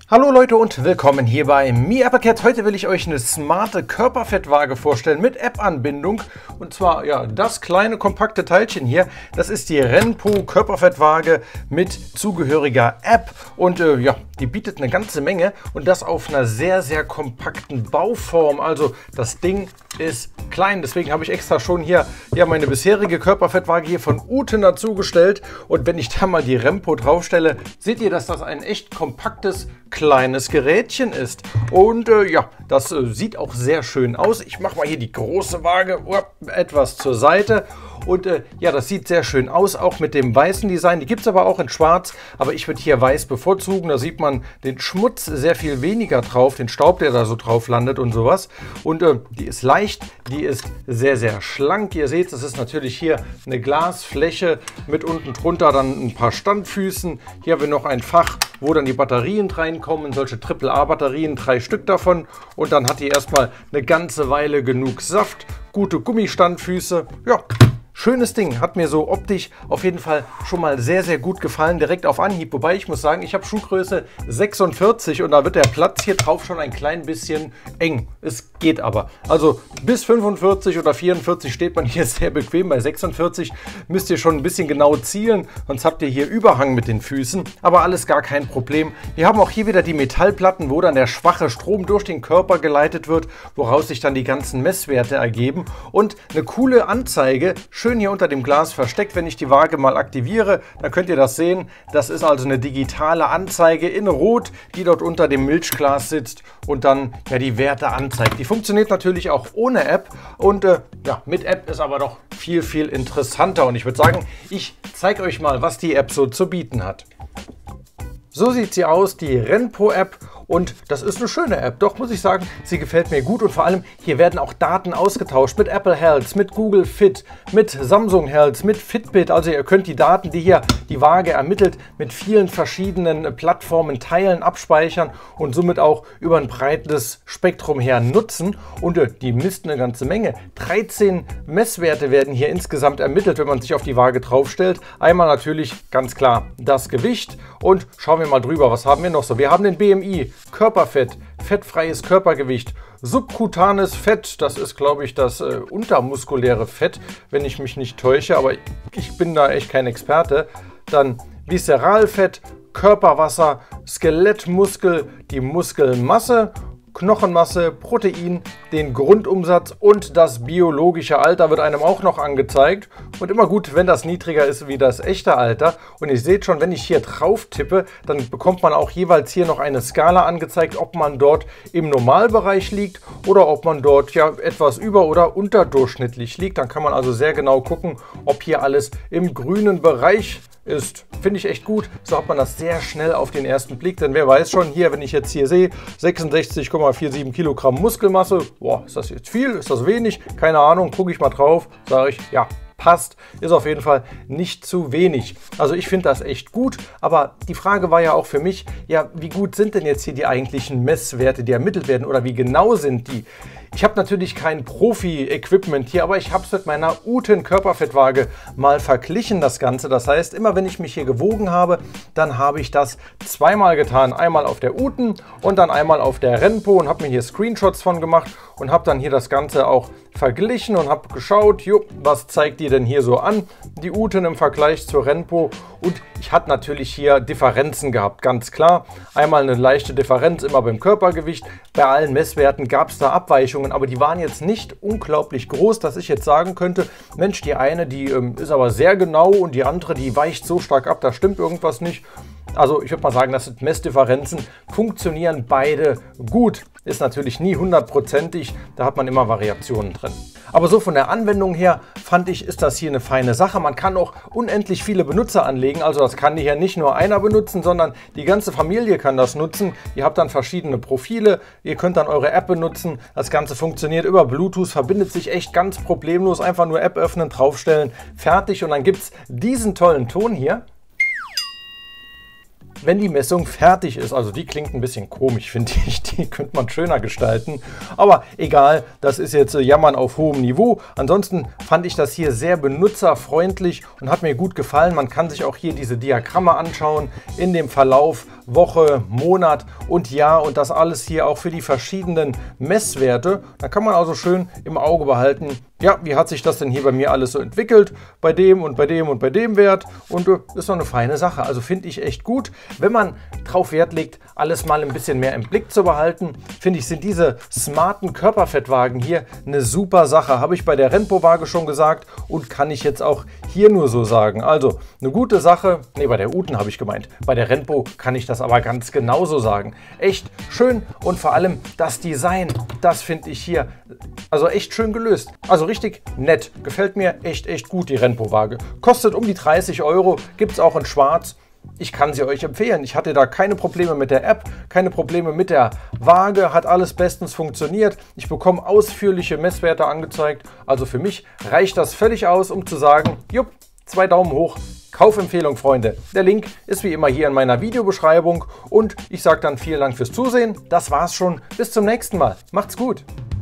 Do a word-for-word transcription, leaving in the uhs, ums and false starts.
Hallo Leute und willkommen hier bei MeAppleCat. Heute will ich euch eine smarte Körperfettwaage vorstellen mit App-Anbindung. Und zwar ja das kleine kompakte Teilchen hier. Das ist die Renpo Körperfettwaage mit zugehöriger App. Und äh, ja, die bietet eine ganze Menge und das auf einer sehr, sehr kompakten Bauform. Also das Ding ist klein. Deswegen habe ich extra schon hier ja meine bisherige Körperfettwaage hier von Uten dazugestellt. Und wenn ich da mal die Renpo draufstelle, seht ihr, dass das ein echt kompaktes kleines Gerätchen ist. Und äh, ja, das äh, sieht auch sehr schön aus. Ich mache mal hier die große Waage oh, etwas zur Seite. Und äh, ja, das sieht sehr schön aus, auch mit dem weißen Design. Die gibt es aber auch in schwarz, aber ich würde hier weiß bevorzugen. Da sieht man den Schmutz sehr viel weniger drauf, den Staub, der da so drauf landet und sowas. Und äh, die ist leicht, die ist sehr, sehr schlank. Ihr seht, es ist natürlich hier eine Glasfläche mit unten drunter dann ein paar Standfüßen. Hier haben wir noch ein Fach, wo dann die Batterien reinkommen, solche Triple A Batterien, drei Stück davon. Und dann hat die erstmal eine ganze Weile genug Saft, gute Gummistandfüße, ja. Schönes Ding, hat mir so optisch auf jeden Fall schon mal sehr, sehr gut gefallen, direkt auf Anhieb. Wobei ich muss sagen, ich habe Schuhgröße sechsundvierzig und da wird der Platz hier drauf schon ein klein bisschen eng. Es geht aber. Also bis fünfundvierzig oder vierundvierzig steht man hier sehr bequem. Bei sechsundvierzig müsst ihr schon ein bisschen genau zielen, sonst habt ihr hier Überhang mit den Füßen. Aber alles gar kein Problem. Wir haben auch hier wieder die Metallplatten, wo dann der schwache Strom durch den Körper geleitet wird, woraus sich dann die ganzen Messwerte ergeben. Und eine coole Anzeige, schön hier unter dem Glas versteckt. Wenn ich die Waage mal aktiviere, dann könnt ihr das sehen. Das ist also eine digitale Anzeige in Rot, die dort unter dem Milchglas sitzt und dann ja die Werte anzeigt. Die funktioniert natürlich auch ohne App und äh, ja, mit App ist aber doch viel, viel interessanter. Und ich würde sagen, ich zeige euch mal, was die App so zu bieten hat. So sieht sie aus, die Renpo App. Und das ist eine schöne App, doch muss ich sagen, sie gefällt mir gut und vor allem hier werden auch Daten ausgetauscht mit Apple Health, mit Google Fit, mit Samsung Health, mit Fitbit. Also ihr könnt die Daten, die hier die Waage ermittelt, mit vielen verschiedenen Plattformen teilen, abspeichern und somit auch über ein breites Spektrum her nutzen. Und äh, die misst eine ganze Menge. dreizehn Messwerte werden hier insgesamt ermittelt, wenn man sich auf die Waage draufstellt. Einmal natürlich ganz klar das Gewicht und schauen wir mal drüber, was haben wir noch so. Wir haben den B M I, Körperfett, fettfreies Körpergewicht, subkutanes Fett, das ist glaube ich das äh, untermuskuläre Fett, wenn ich mich nicht täusche, aber ich bin da echt kein Experte. Dann Viszeralfett, Körperwasser, Skelettmuskel, die Muskelmasse, Knochenmasse, Protein, den Grundumsatz und das biologische Alter wird einem auch noch angezeigt. Und immer gut, wenn das niedriger ist wie das echte Alter. Und ihr seht schon, wenn ich hier drauf tippe, dann bekommt man auch jeweils hier noch eine Skala angezeigt, ob man dort im Normalbereich liegt oder ob man dort ja etwas über- oder unterdurchschnittlich liegt. Dann kann man also sehr genau gucken, ob hier alles im grünen Bereich ist. Finde ich echt gut. So hat man das sehr schnell auf den ersten Blick. Denn wer weiß schon hier, wenn ich jetzt hier sehe, sechsundsechzig Komma siebenundvierzig Kilogramm Muskelmasse. Boah, ist das jetzt viel? Ist das wenig? Keine Ahnung. Gucke ich mal drauf. Sage ich, ja, passt. Ist auf jeden Fall nicht zu wenig. Also ich finde das echt gut. Aber die Frage war ja auch für mich, ja, wie gut sind denn jetzt hier die eigentlichen Messwerte, die ermittelt werden? Oder wie genau sind die? Ich habe natürlich kein Profi-Equipment hier, aber ich habe es mit meiner Uten Körperfettwaage mal verglichen, das Ganze. Das heißt, immer wenn ich mich hier gewogen habe, dann habe ich das zweimal getan. Einmal auf der Uten und dann einmal auf der Renpo und habe mir hier Screenshots von gemacht und habe dann hier das Ganze auch verglichen und habe geschaut, jo, was zeigt die denn hier so an, die Uten im Vergleich zur Renpo. Und ich hatte natürlich hier Differenzen gehabt, ganz klar. Einmal eine leichte Differenz immer beim Körpergewicht. Bei allen Messwerten gab es da Abweichungen, aber die waren jetzt nicht unglaublich groß, dass ich jetzt sagen könnte, Mensch, die eine, die ähm, ist aber sehr genau und die andere, die weicht so stark ab, da stimmt irgendwas nicht. Also ich würde mal sagen, das sind Messdifferenzen, funktionieren beide gut. Ist natürlich nie hundertprozentig, da hat man immer Variationen drin. Aber so von der Anwendung her fand ich, ist das hier eine feine Sache. Man kann auch unendlich viele Benutzer anlegen, also das kann hier nicht nur einer benutzen, sondern die ganze Familie kann das nutzen. Ihr habt dann verschiedene Profile, ihr könnt dann eure App benutzen. Das Ganze funktioniert über Bluetooth, verbindet sich echt ganz problemlos. Einfach nur App öffnen, draufstellen, fertig und dann gibt es diesen tollen Ton hier, wenn die Messung fertig ist. Also die klingt ein bisschen komisch, finde ich. Die könnte man schöner gestalten. Aber egal, das ist jetzt Jammern auf hohem Niveau. Ansonsten fand ich das hier sehr benutzerfreundlich und hat mir gut gefallen. Man kann sich auch hier diese Diagramme anschauen in dem Verlauf, Woche, Monat und Jahr und das alles hier auch für die verschiedenen Messwerte. Da kann man also schön im Auge behalten, ja, wie hat sich das denn hier bei mir alles so entwickelt, bei dem und bei dem und bei dem Wert, und äh, ist doch eine feine Sache. Also finde ich echt gut, wenn man drauf Wert legt, alles mal ein bisschen mehr im Blick zu behalten. Finde ich, sind diese smarten Körperfettwagen hier eine super Sache. Habe ich bei der Renpo-Waage schon gesagt und kann ich jetzt auch hier nur so sagen. Also eine gute Sache, ne, bei der Uten habe ich gemeint, bei der Renpo kann ich das aber ganz genauso sagen. Echt schön und vor allem das Design, das finde ich hier also echt schön gelöst. Also richtig nett. Gefällt mir echt, echt gut, die Renpo-Waage. Kostet um die dreißig Euro, gibt es auch in schwarz. Ich kann sie euch empfehlen. Ich hatte da keine Probleme mit der App, keine Probleme mit der Waage, hat alles bestens funktioniert. Ich bekomme ausführliche Messwerte angezeigt. Also für mich reicht das völlig aus, um zu sagen, jupp, zwei Daumen hoch. Kaufempfehlung, Freunde. Der Link ist wie immer hier in meiner Videobeschreibung und ich sage dann vielen Dank fürs Zusehen. Das war's schon. Bis zum nächsten Mal. Macht's gut.